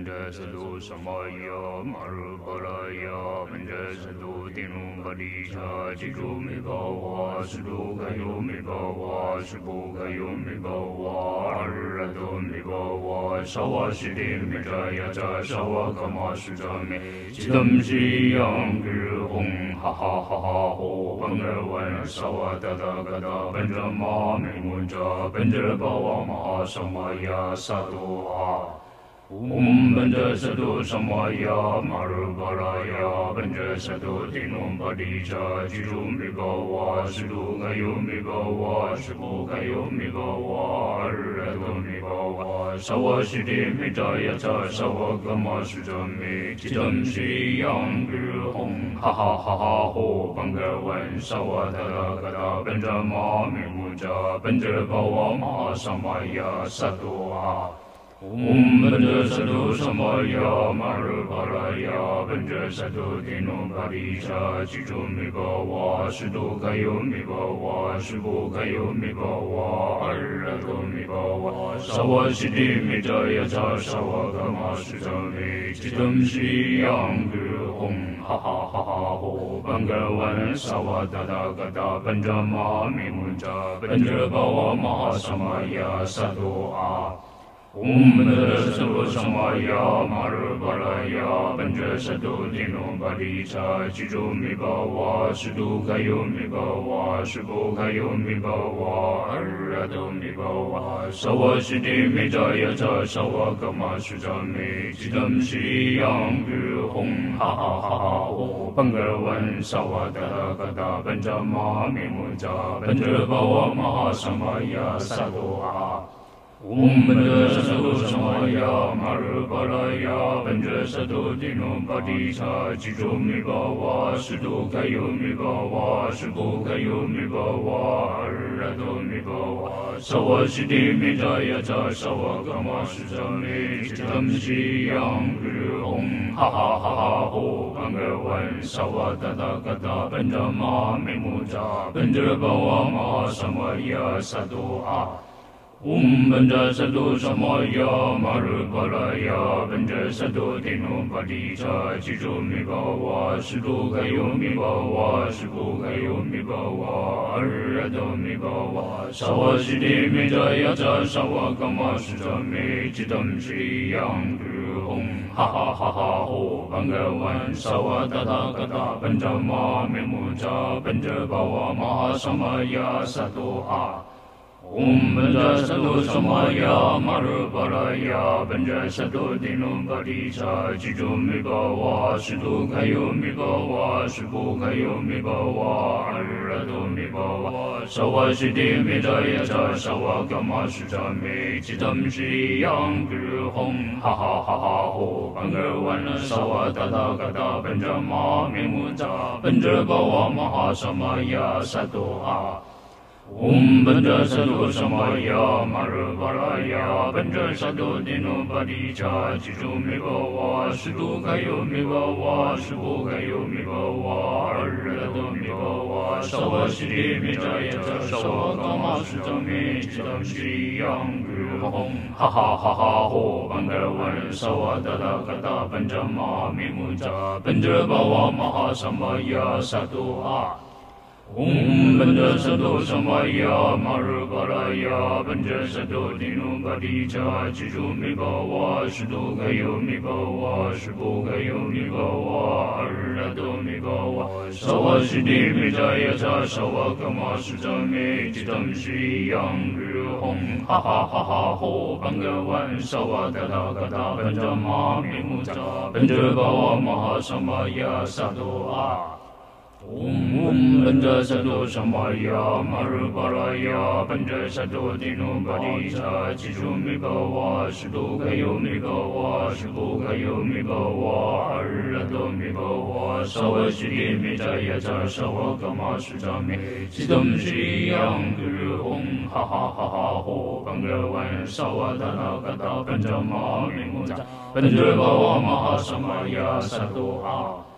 本者萨埵萨玛耶玛尔巴拉耶，本者萨埵丁努巴利查吉珠米巴瓦斯杜卡尤米巴瓦斯布卡尤米巴瓦阿拉多米巴瓦萨瓦西迪米扎亚扎萨瓦卡玛苏扎米吉登西扬日红哈哈哈哈呼本尔文萨瓦达达嘎达本者玛米木扎本者巴瓦玛萨玛亚萨埵啊。本者萨埵萨玛耶玛尔巴拉耶，本者萨埵丁努巴利查吉珠米巴瓦斯杜卡尤米巴瓦斯布卡尤米巴瓦阿拉多米巴瓦萨瓦西迪米扎亚扎萨瓦嘎玛苏扎米吉登西扬日红哈哈哈哈呼本格文萨瓦达达嘎达本者玛米木扎本者巴瓦玛萨玛耶萨埵啊。本者萨埵萨玛耶玛尔巴拉耶，本者萨埵丁努巴利查吉珠米巴瓦斯杜卡尤米巴瓦斯布卡尤米巴瓦阿拉多米巴瓦萨瓦西迪米扎亚扎萨瓦嘎玛苏扎米吉登西扬日红哈哈哈哈呼本格文萨瓦达达嘎达本者玛米木扎本者巴瓦玛萨玛耶萨埵啊。本者萨埵萨玛耶玛尔巴拉耶，本者萨埵丁努巴利查吉珠米巴瓦斯杜卡尤米巴瓦斯布卡尤米巴瓦阿拉多米巴瓦萨瓦西迪米扎亚扎萨瓦嘎玛苏扎米吉登西扬日红哈哈哈哈呼本格文萨瓦达达嘎达本者玛米木扎本者巴瓦玛萨玛耶萨埵啊。本者萨埵萨玛耶玛尔巴拉耶，本者萨埵丁努巴利查吉珠米巴瓦斯杜卡尤米巴瓦斯布卡尤米巴瓦阿拉多米巴瓦萨瓦西迪米扎亚扎萨瓦嘎玛苏扎米吉登西扬日红哈哈哈哈呼本格文萨瓦达达嘎达本者玛米木扎本者巴瓦玛萨玛耶萨埵啊。本者萨埵萨玛耶玛尔巴拉耶，本者萨埵丁努巴利查吉珠米巴瓦斯杜卡尤米巴瓦斯布卡尤米巴瓦阿拉多米巴瓦萨瓦西迪米扎亚扎萨瓦嘎玛苏扎米吉登西扬日红哈哈哈哈呼本格文萨瓦达达嘎达本者玛米木扎本者巴瓦玛萨玛耶萨埵啊。本者萨埵萨玛耶玛尔巴拉耶，本者萨埵丁努巴利查吉珠米巴瓦斯杜卡尤米巴瓦斯布卡尤米巴瓦阿拉多米巴瓦萨瓦西迪米扎亚扎萨瓦嘎玛苏扎米吉登西扬日红哈哈哈哈呼本格文萨瓦达达嘎达本者玛米木扎本者巴瓦玛萨玛耶萨埵啊。本者萨埵萨玛耶玛尔巴拉耶，本者萨埵丁努巴利查吉珠米巴瓦斯杜卡尤米巴瓦斯布卡尤米巴瓦阿拉多米巴瓦萨瓦西迪米扎亚扎萨瓦嘎玛苏扎米吉登西扬日红哈哈哈哈呼本格文萨瓦达达嘎达本者玛米木扎本者巴瓦玛萨玛耶萨埵啊。本者萨埵萨玛耶玛尔巴拉耶，本者萨埵丁努巴利查吉珠米巴瓦斯杜卡尤米巴瓦斯布卡尤米巴瓦阿拉多米巴瓦萨瓦西迪米扎亚扎萨瓦嘎玛苏扎米吉登西扬日红哈哈哈哈呼本格文萨瓦达达嘎达本者玛米木扎本者巴瓦玛萨玛耶萨埵啊。本者萨埵萨玛耶玛尔巴拉耶，本者萨埵丁努巴利查吉珠米巴瓦斯杜卡尤米巴瓦斯布卡尤米巴瓦阿拉多米巴瓦萨瓦西迪米扎亚扎萨瓦嘎玛苏扎米吉登西扬日红哈哈哈哈呼本格文萨瓦达达嘎达本者玛米木扎本者巴瓦玛萨玛耶萨埵啊。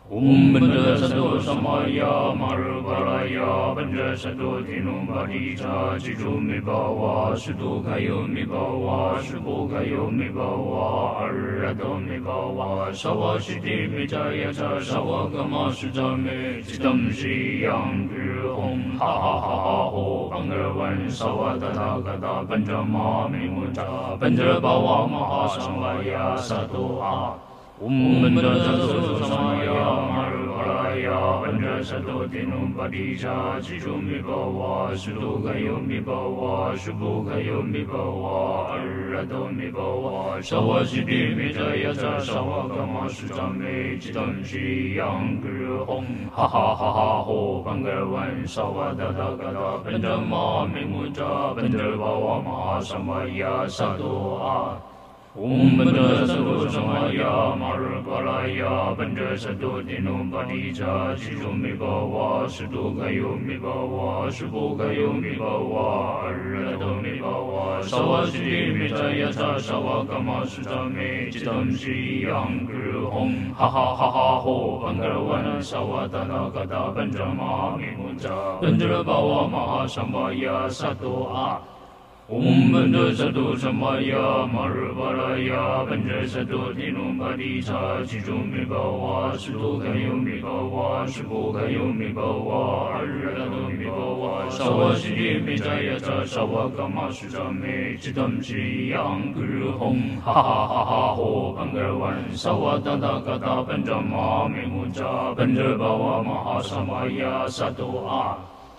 Om Banda Sato Samaya Marubalaya Banda Sato Tinum Badija Jijumi Bawa Sudu Kayomi Bawa Subu Kayomi Bawa Arradomi Bawa Sawa Shiti Mitayata Sawa Kama Sujame Chitam Shiyang Hong Ha Ha Ha Ha Ho Bangarwan Sawa Tata Kata Panjama Mimuta Pandra Bawa Maha Samaya Sato A Om Banda Sato Samaya Marubalaya Banda Sato Tinum Badija Jijumi Bawa Sudu Kayomi Bawa Subu Kayomi Bawa Arradomi Bawa Sawa Shiti Mitayata Sawa Kama Sujame Chitam Shiyang Hong Ha Ha Ha Ha Ho Bangarwan Sawa Tata Kata Panjama Mimuta Pandra Bawa Maha Samaya Sato A Om Banda Sato Samaya Marubalaya Banda Sato Tinum Badija Jijumi Bawa Sudu Kayomi Bawa Subu Kayomi Bawa Arradomi Bawa Sawa Shiti Mitayata Sawa Kama Sujame Chitam Shiyang Hong Ha Ha Ha Ha Ho Bangarwan Sawa Tata Kata Panjama Mimuta Pandra Bawa Maha Samaya Sato A Om Banda Sato Samaya Marubalaya Banda Sato Tinum Badija Jijumi Bawa Sudu Kayomi Bawa Subu Kayomi Bawa Arradomi Bawa Sawa Shiti Mitayata Sawa Kama Sujame Chitam Shiyang Hong Ha Ha Ha Ha Ho Bangarwan Sawa Tata Kata Panjama Mimuta Pandra Bawa Maha Samaya Sato A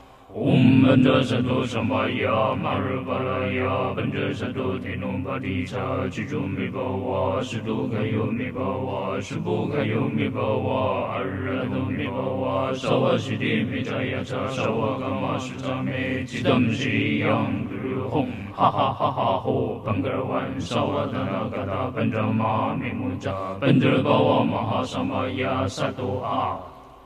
Om Banda Sato Samaya Marubalaya Banda Sato Tinum Badija Jijumi Bawa Sudu Kayomi Bawa Subu Kayomi Bawa Arradomi Bawa Sawa Shiti Mitayata Sawa Kama Sujame Chitam Shiyang Hong Ha Ha Ha Ha Ho Bangarwan Sawa Tata Kata Panjama Mimuta Pandra Bawa Maha Samaya Sato A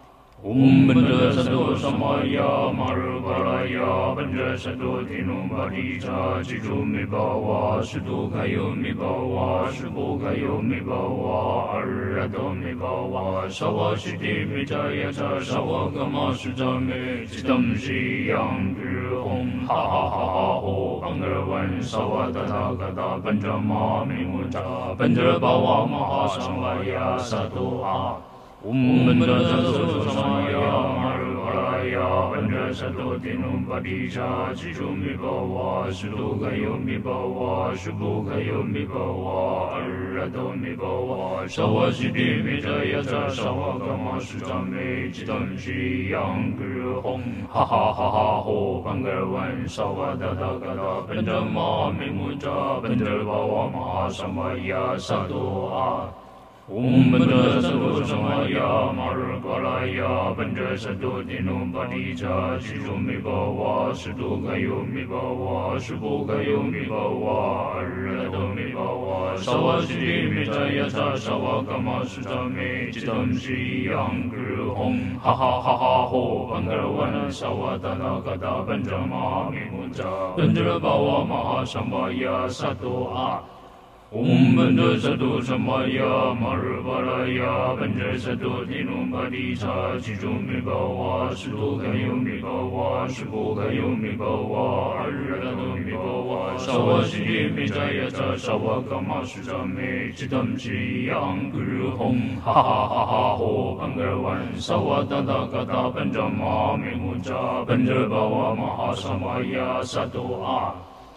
Om Banda Sato Samaya Marubalaya Banda Sato Tinum Badija Jijumi Bawa Sudu Kayomi Bawa Subu Kayomi Bawa Arradomi Bawa Sawa Shiti Mitayata Sawa Kama Sujame Chitam Shiyang Hong Ha Ha Ha Ha Ho Bangarwan Sawa Tata Kata Panjama Mimuta Pandra Bawa Maha Samaya Sato A Om Banda Sato Samaya Marubalaya Banda Sato Tinum Badija Jijumi Bawa Sudu Kayomi Bawa Subu Kayomi Bawa Arradomi Bawa Sawa Shiti Mitayata Sawa Kama Sujame Chitam Shiyang Hong Ha Ha Ha Ha Ho Bangarwan Sawa Tata Kata Panjama Mimuta Pandra Bawa Maha Samaya Sato A Om Banda Sato Samaya Marubalaya Banda Sato Tinum Badija Jijumi Bawa Sudu Kayomi Bawa Subu Kayomi Bawa Arradomi Bawa Sawa Shiti Mitayata Sawa Kama Sujame Chitam Shiyang Hong Ha Ha Ha Ha Ho Bangarwan Sawa Tata Kata Panjama Mimuta Pandra Bawa Maha Samaya Sato A Om Banda Sato Samaya Marubalaya Banda Sato Tinum Badija Jijumi Bawa Sudu Kayomi Bawa Subu Kayomi Bawa Arradomi Bawa Sawa Shiti Mitayata Sawa Kama Sujame Chitam Shiyang Hong Ha Ha Ha Ha Ho Bangarwan Sawa Tata Kata Panjama Mimuta Pandra Bawa Maha Samaya Sato A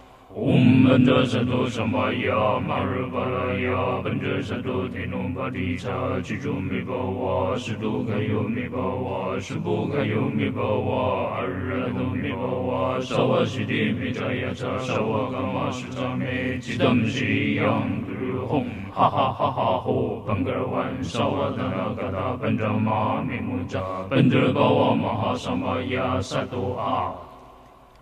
Om Banda Sato Samaya Marubalaya Banda Sato Tinum Badija Jijumi Bawa Sudu Kayomi Bawa Subu Kayomi Bawa Arradomi Bawa Sawa Shiti Mitayata Sawa Kama Sujame Chitam Shiyang Hong Ha Ha Ha Ha Ho Bangarwan Sawa Tata Kata Panjama Mimuta Pandra Bawa Maha Samaya Sato A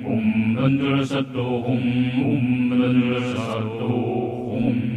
Om Bandra Sato Om Bandra Sato Om